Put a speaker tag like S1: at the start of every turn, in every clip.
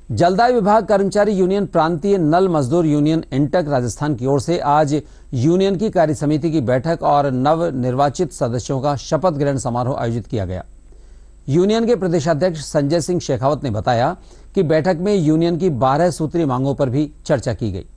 S1: जलदाय विभाग कर्मचारी यूनियन प्रांतीय नल मजदूर यूनियन इंटक राजस्थान की ओर से आज यूनियन की कार्य समिति की बैठक और नव निर्वाचित सदस्यों का शपथ ग्रहण समारोह आयोजित किया गया। यूनियन के प्रदेशाध्यक्ष संजय सिंह शेखावत ने बताया कि बैठक में यूनियन की 12 सूत्रीय मांगों पर भी चर्चा की गई।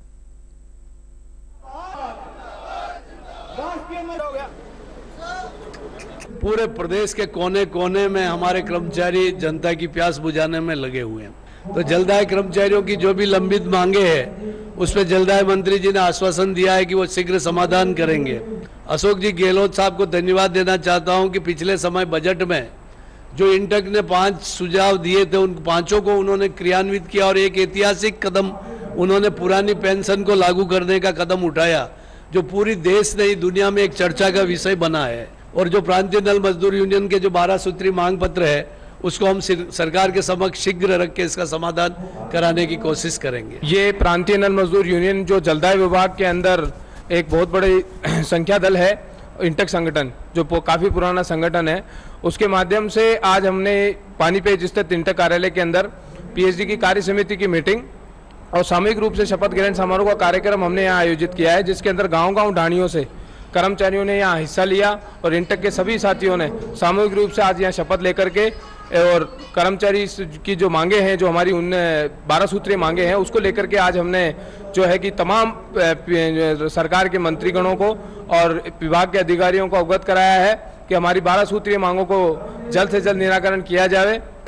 S2: पूरे प्रदेश के कोने कोने में हमारे कर्मचारी जनता की प्यास बुझाने में लगे हुए हैं। तो जलदाय कर्मचारियों की जो भी लंबित मांगे हैं उस पर जलदाय मंत्री जी ने आश्वासन दिया है कि वो शीघ्र समाधान करेंगे। अशोक जी गहलोत साहब को धन्यवाद देना चाहता हूं कि पिछले समय बजट में जो इंटक ने 5 सुझाव दिए थे उन 5 को उन्होंने क्रियान्वित किया और एक ऐतिहासिक कदम उन्होंने पुरानी पेंशन को लागू करने का कदम उठाया, जो पूरी देश नहीं दुनिया में एक चर्चा का विषय बना है। और जो प्रांतीय नल मजदूर यूनियन के जो 12 सूत्री मांग पत्र है उसको हम सरकार के समक्ष शीघ्र रख के इसका समाधान कराने की कोशिश करेंगे।
S3: ये प्रांतीय नल मजदूर यूनियन जो जलदाय विभाग के अंदर एक बहुत बड़ी संख्या दल है, इंटक संगठन जो काफ़ी पुराना संगठन है, उसके माध्यम से आज हमने पानीपत स्थित इंटक कार्यालय के अंदर पीएचडी की कार्य समिति की मीटिंग और सामूहिक रूप से शपथ ग्रहण समारोह का कार्यक्रम हमने यहाँ आयोजित किया है, जिसके अंदर गांव-गांव ढाणियों से कर्मचारियों ने यहाँ हिस्सा लिया और इंटक के सभी साथियों ने सामूहिक रूप से आज यहाँ शपथ लेकर के और कर्मचारी की जो मांगे हैं, जो हमारी उन 12 सूत्रीय मांगे हैं, उसको लेकर के आज हमने जो है कि तमाम सरकार के मंत्रीगणों को और विभाग के अधिकारियों को अवगत कराया है कि हमारी 12 सूत्रीय मांगों को जल्द से जल्द निराकरण किया जाए।